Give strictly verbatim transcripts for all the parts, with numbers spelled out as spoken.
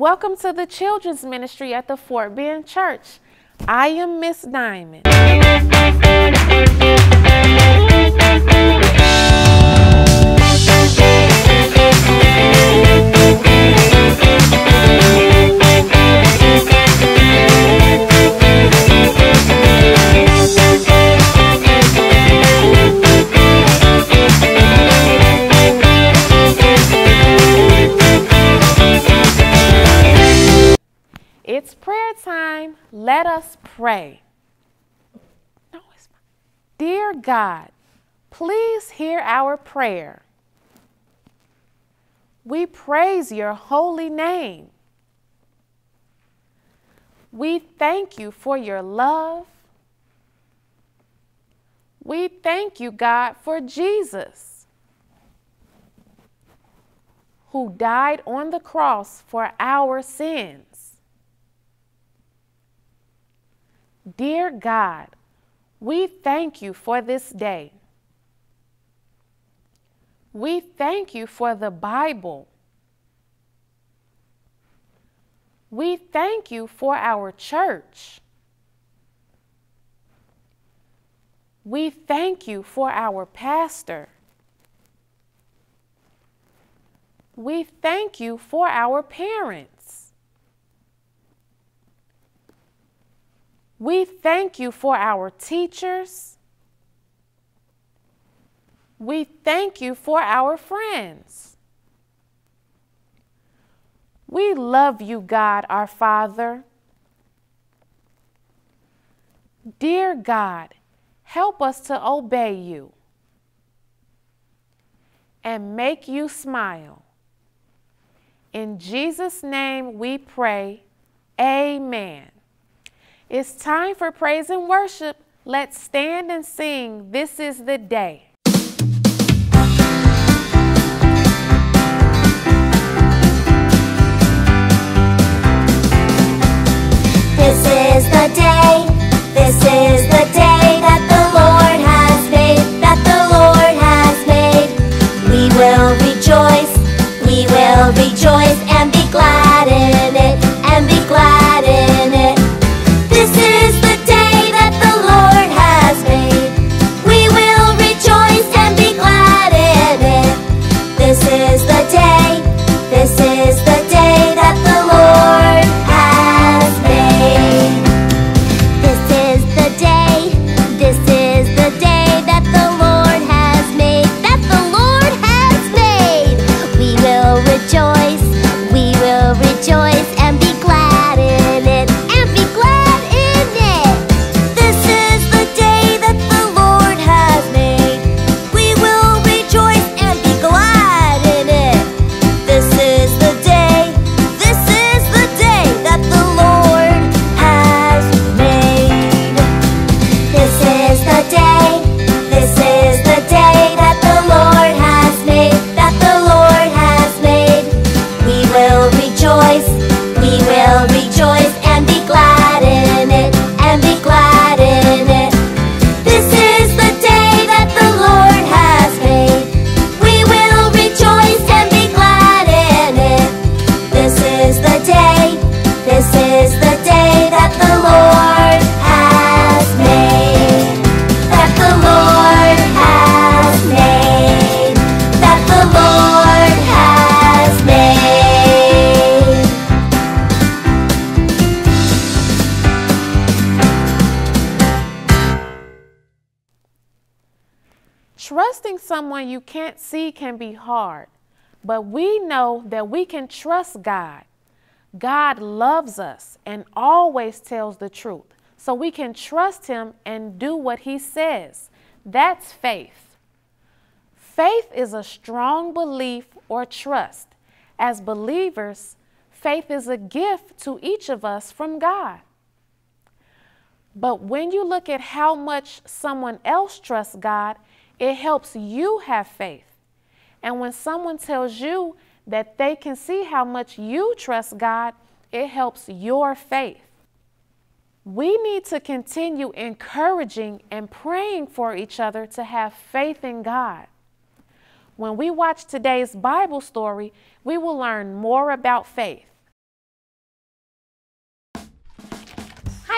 Welcome to the children's ministry at the Fort Bend Church. I am Miss Diamond. It's prayer time. Let us pray. No, it's fine. Dear God, please hear our prayer. We praise your holy name. We thank you for your love. We thank you, God, for Jesus, who died on the cross for our sins. Dear God, we thank you for this day. We thank you for the Bible. We thank you for our church. We thank you for our pastor. We thank you for our parents. We thank you for our teachers. We thank you for our friends. We love you, God, our Father. Dear God, help us to obey you and make you smile. In Jesus' name we pray, amen. It's time for praise and worship. Let's stand and sing, "This is the Day." This is the day, this is the day that the Lord has made, that the Lord has made. We will rejoice, we will rejoice and be glad in it, and be glad in it. This is the day that the Lord has made. We will rejoice and be glad in it. This is the day, this is the day that the Lord has made. This is the day, this is the day that the Lord has made, that the Lord has made. We will rejoice, we will rejoice and be glad in it, and be glad in it. This is the day that the Lord has made. We will rejoice and be glad in it. This is the day, this is the day that the Lord has made. This is the day, this is the day that the Lord has made, that the Lord has made. We will rejoice, we will rejoice and be glad in it, and be glad in it. This is the day that the Lord has made. We will rejoice and be glad in it. This is the day, this is the day that the Lord has made, that the Lord has made, that the Lord has made. Trusting someone you can't see can be hard, but we know that we can trust God. God loves us and always tells the truth, so we can trust Him and do what He says. That's faith. Faith is a strong belief or trust. As believers, faith is a gift to each of us from God. But when you look at how much someone else trusts God, it helps you have faith. And when someone tells you that they can see how much you trust God, it helps your faith. We need to continue encouraging and praying for each other to have faith in God. When we watch today's Bible story, we will learn more about faith.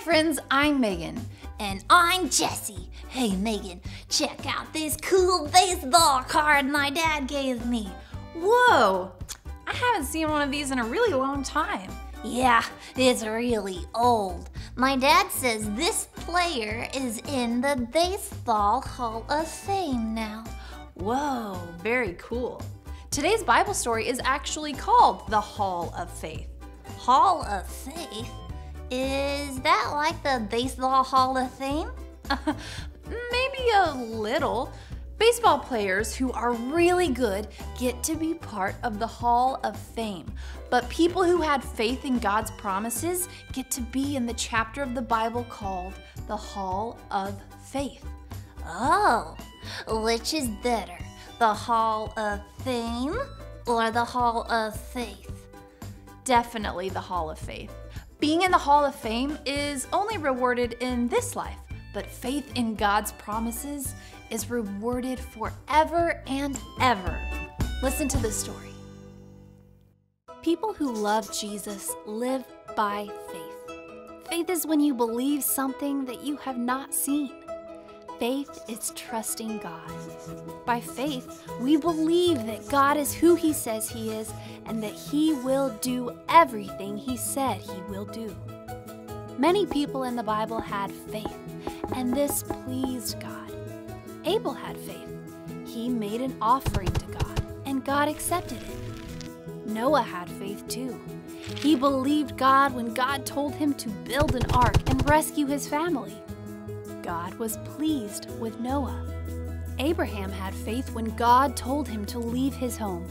friends, I'm Megan. And I'm Jessie. Hey Megan, check out this cool baseball card my dad gave me. Whoa, I haven't seen one of these in a really long time. Yeah, it's really old. My dad says this player is in the Baseball Hall of Fame now. Whoa, very cool. Today's Bible story is actually called the Hall of Faith. Hall of Faith? Is that like the Baseball Hall of Fame? Maybe a little. Baseball players who are really good get to be part of the Hall of Fame, but people who had faith in God's promises get to be in the chapter of the Bible called the Hall of Faith. Oh, which is better, the Hall of Fame or the Hall of Faith? Definitely the Hall of Faith. Being in the Hall of Fame is only rewarded in this life, but faith in God's promises is rewarded forever and ever. Listen to this story. People who love Jesus live by faith. Faith is when you believe something that you have not seen. Faith is trusting God. By faith, we believe that God is who He says He is and that He will do everything He said He will do. Many people in the Bible had faith, and this pleased God. Abel had faith. He made an offering to God, and God accepted it. Noah had faith too. He believed God when God told him to build an ark and rescue his family. God was pleased with Noah. Abraham had faith when God told him to leave his home.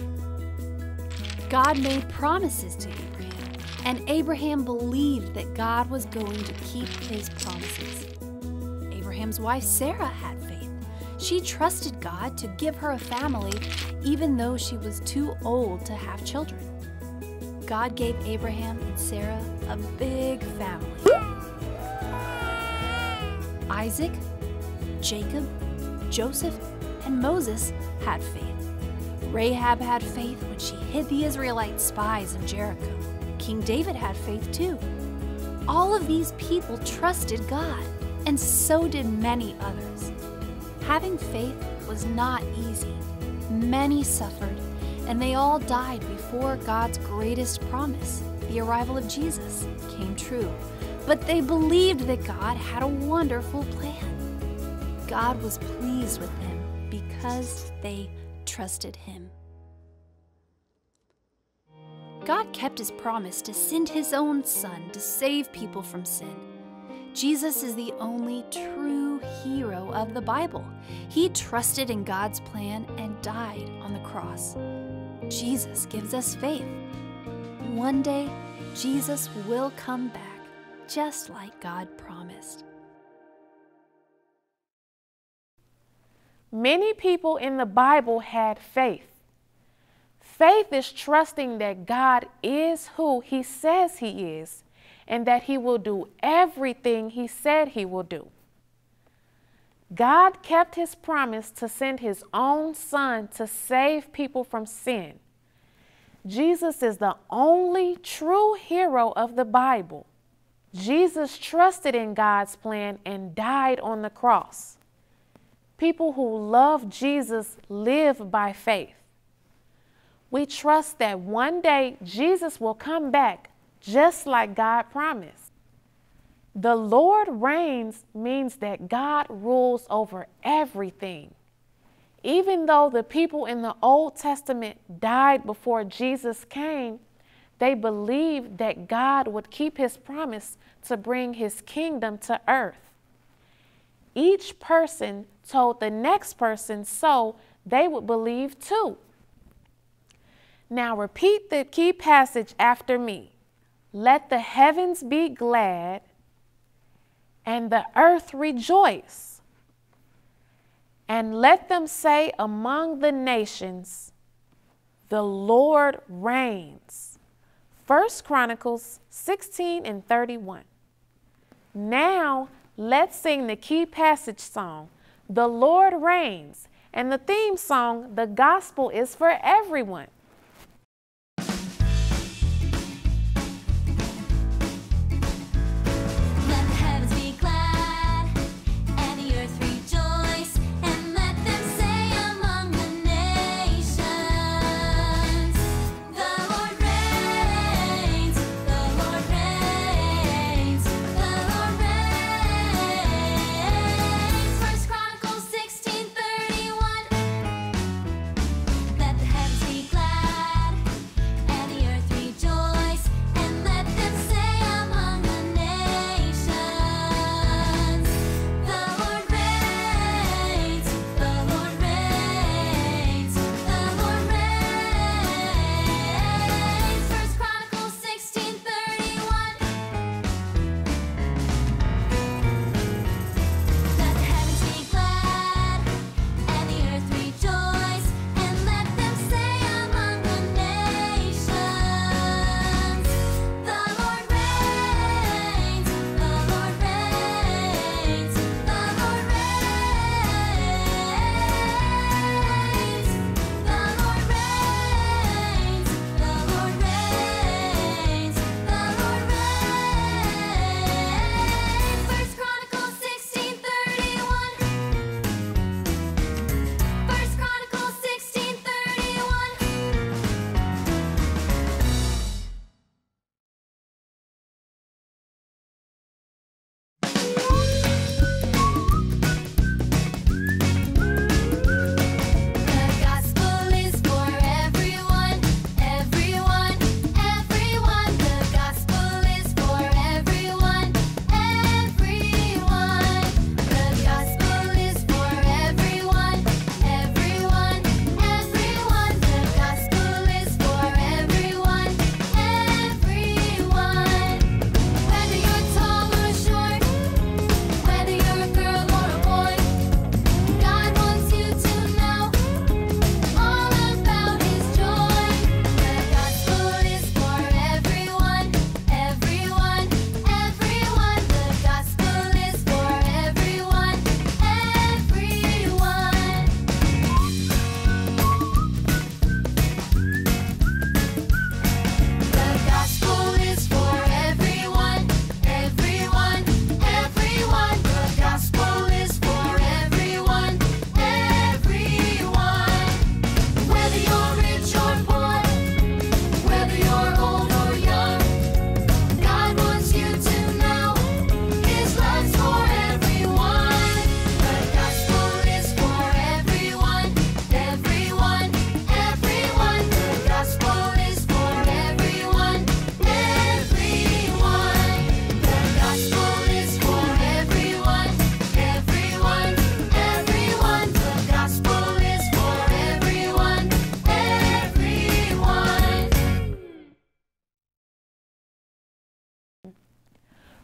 God made promises to Abraham, and Abraham believed that God was going to keep His promises. Abraham's wife Sarah had faith. She trusted God to give her a family even though she was too old to have children. God gave Abraham and Sarah a big family. Isaac, Jacob, Joseph, and Moses had faith. Rahab had faith when she hid the Israelite spies in Jericho. King David had faith too. All of these people trusted God, and so did many others. Having faith was not easy. Many suffered, and they all died before God's greatest promise, the arrival of Jesus, came true. But they believed that God had a wonderful plan. God was pleased with them because they trusted Him. God kept His promise to send His own Son to save people from sin. Jesus is the only true hero of the Bible. He trusted in God's plan and died on the cross. Jesus gives us faith. One day, Jesus will come back, just like God promised. Many people in the Bible had faith. Faith is trusting that God is who He says He is, and that He will do everything He said He will do. God kept His promise to send His own Son to save people from sin. Jesus is the only true hero of the Bible. Jesus trusted in God's plan and died on the cross. People who love Jesus live by faith. We trust that one day Jesus will come back just like God promised. The Lord reigns means that God rules over everything. Even though the people in the Old Testament died before Jesus came, they believed that God would keep His promise to bring His kingdom to earth. Each person told the next person so they would believe too. Now repeat the key passage after me. Let the heavens be glad and the earth rejoice. And let them say among the nations, the Lord reigns. First Chronicles sixteen and thirty-one. Now let's sing the key passage song, The Lord Reigns, and the theme song, The Gospel is for Everyone.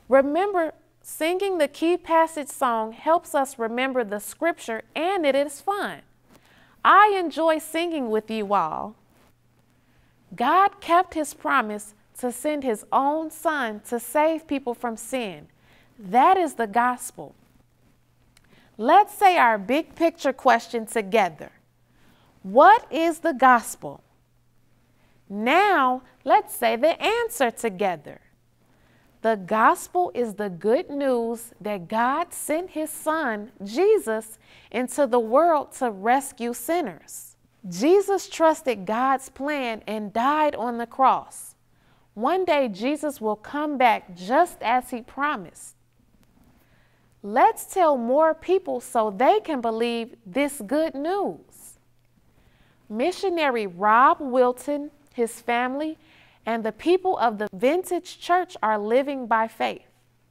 Remember, singing the key passage song helps us remember the scripture, and it is fun. I enjoy singing with you all. God kept his promise to send his own son to save people from sin. That is the gospel. Let's say our big picture question together. What is the gospel? Now, let's say the answer together. The gospel is the good news that God sent his son, Jesus, into the world to rescue sinners. Jesus trusted God's plan and died on the cross. One day, Jesus will come back just as he promised. Let's tell more people so they can believe this good news. Missionary Rob Wilton, his family, and the people of the Vintage Church are living by faith.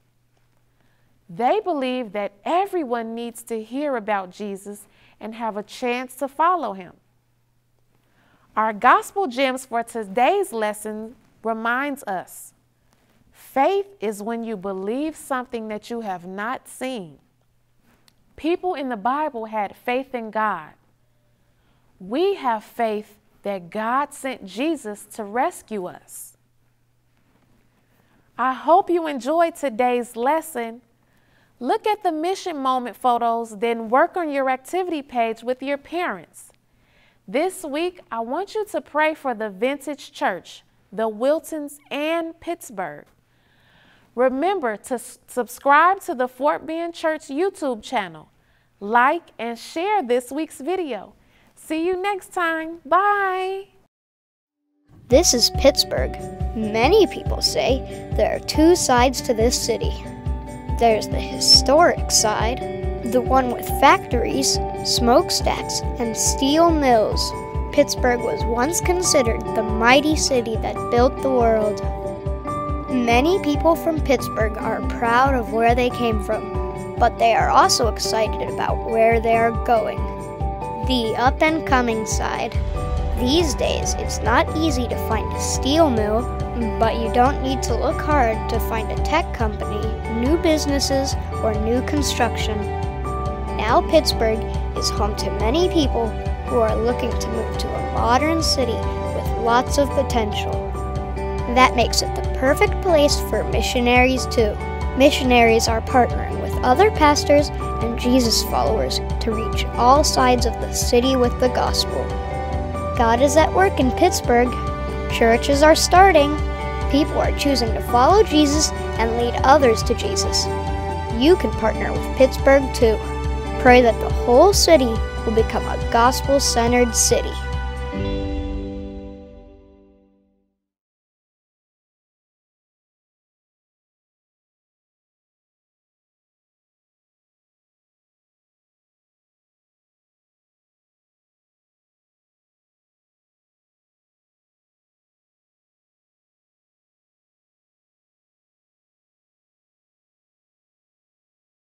They believe that everyone needs to hear about Jesus and have a chance to follow him. Our gospel gems for today's lesson reminds us, faith is when you believe something that you have not seen. People in the Bible had faith in God. We have faith that God sent Jesus to rescue us. I hope you enjoyed today's lesson. Look at the mission moment photos, then work on your activity page with your parents. This week, I want you to pray for the Vintage Church, the Wiltons, and Pittsburgh. Remember to subscribe to the Fort Bend Church YouTube channel. Like and share this week's video. See you next time. Bye. This is Pittsburgh. Many people say there are two sides to this city. There's the historic side, the one with factories, smokestacks, and steel mills. Pittsburgh was once considered the mighty city that built the world. Many people from Pittsburgh are proud of where they came from, but they are also excited about where they are going. The up-and-coming side. These days, it's not easy to find a steel mill, but you don't need to look hard to find a tech company, new businesses, or new construction. Now Pittsburgh is home to many people who are looking to move to a modern city with lots of potential. That makes it the perfect place for missionaries too. Missionaries are partnering with other pastors and Jesus followers to reach all sides of the city with the gospel. God is at work in Pittsburgh. Churches are starting. People are choosing to follow Jesus and lead others to Jesus. You can partner with Pittsburgh too. Pray that the whole city will become a gospel-centered city.